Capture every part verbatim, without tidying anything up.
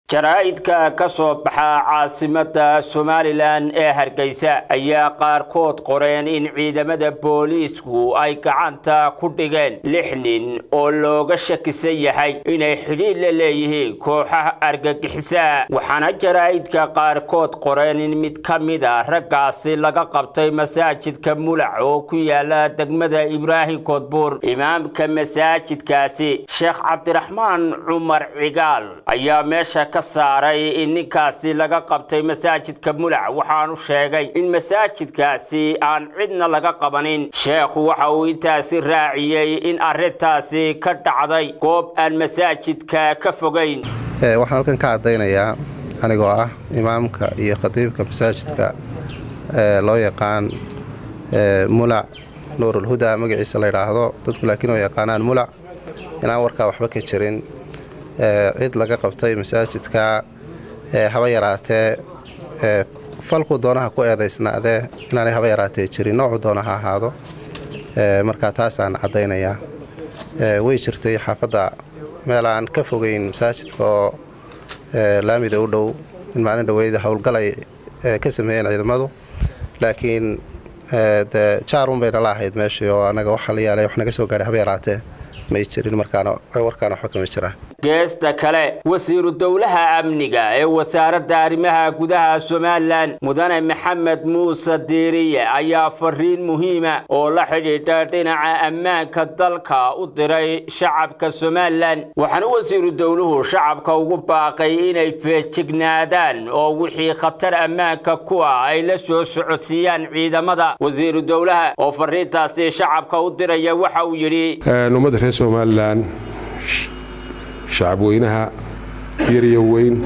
jaraa'idka ka soo baxa caasimada Somaliland ee Hargeysa ayaa qaarkood qoreen in ciidamada booliisku ay gacanta ku dhigeen lix nin oo looga shakisan yahay inay xiriir la leeyihiin kooxaha argagixisa waxaana jaraa'idka qaarkood qoreen in mid ka mid ah raggaasi laga qabtay masaajidka Mulac oo ku yaala degmada Ibraahim Koodbuur imaamka masaajidkaasi Sheekh Cabdiraxmaan Cumar Cigaal ayaa meesha saaray in ninkaasi laga qabtay masaajidka Mulac waxaanu sheegay in masaajidkaasi aan cidna laga qabanin sheekhu waxa uu intaasi raaciyay in arintaasi ka dhacday goob aan masaajidka ka fogeyn ee waxaan halkan ka cadeynayaa anigoo ah imaamka iyo khatiibka masaajidka ee loo yaqaan ee Mulac Nuurul Huda magaciisa la yiraahdo dadku laakiin oo yaqaanaan Mulac inaan warka waxba ka jirin cid laga qabtay masaajidka ee haba yaraatee ee falku doonaha ku eedeysnaade inaanay haba yaraatee jirin nooc doonaha ahaado ee marka taas aan cadeynayaa ee way jirtay xaafada meel aan ka fogeyn masaajidka oo ee laamida u dhow in maalin dhaweeyda hawlgalay ka sameeyeen ciidamadu laakiin ee jaarun bay lahayd meeshii oo anaga waxa la yaalay wax naga soo gaaray haba yaraatee ma jirin markaana ay warkaana xukuma jiraan geesta kale wasiiru dawlaha amniga ee wasaaradda arrimaha gudaha Somaliland mudane Maxamed Muuse Diiriye ayaa fariin muhiima oo la xidhiidha dhinaca ammaanka dalka u diray shacabka Somaliland waxaana wasiiru dawluhu shacabka ugu baaqay inay feejignaadaan oo wixii khatar ammaanka ku ah ay la soo socodsiiyaan ciidamada wasiiru dawlaha oo fariintaasi shacabka u diraya waxa uu yiri ummadda reer Somaliland شعب وينها يري وين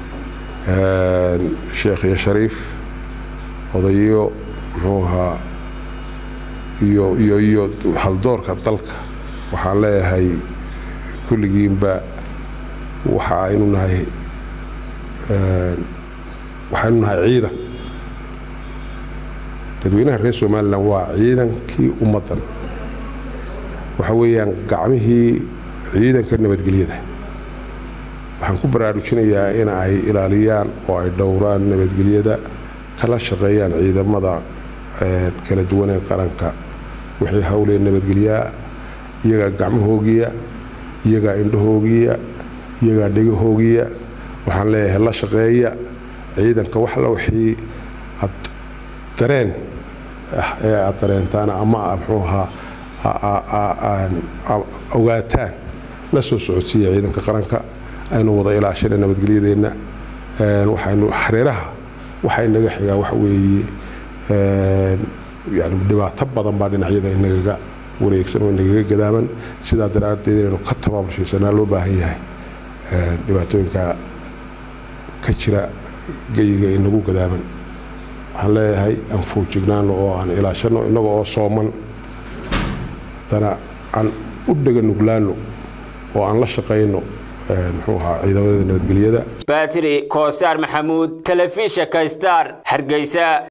شيخ يا شريف وضيو هوها يو يو يو هالدور كطلق وحالي هاي كل جيم با وحاينون هاي وحاينون هاي عيدا تدوينها الرئيس ومال لوا عيدا كي أمطن وحويا قعمه عيدا كنا بدقليده waxaan ku baraarujinayaa in ay ilaaliyaan oo ay dhowraan nabadgelyada kala shaqeeyaan ciidamada kala duwan ee qaranka wixii hawleen nabadgelya iyaga gacmahoogiya iyaga indhahoogiya iyaga dhagahoogiya waxaan leeyahay la shaqeeya ciidanka wax la wixii ad dareen ee aad dareentaan ama muxuu ahaa ogaataan la soo socodsiiya ciidanka qaranka aynu wada ilaashana nabadgelyadeena ee waxaynu xareeraha waxay naga xigaa wax weeye ee yaani dhibaato badan baa dhinacyada inaga wareegsan oo inaga gadaaman sida daraadeed inuu ka tabaabulshiisana loo baahan yahay ee dhibaatooyinka ka jira geyiga inagu gadaaman waxaan leeyahay aan fuujignaano oo aan ilaashano inaga oo sooman tana aan u dhaga nuglaano oo aan la shaqeyno muxuuha ciidamada nabadgelyada Battery Koosar Maxamuud Telefishinka Star Hargeysa.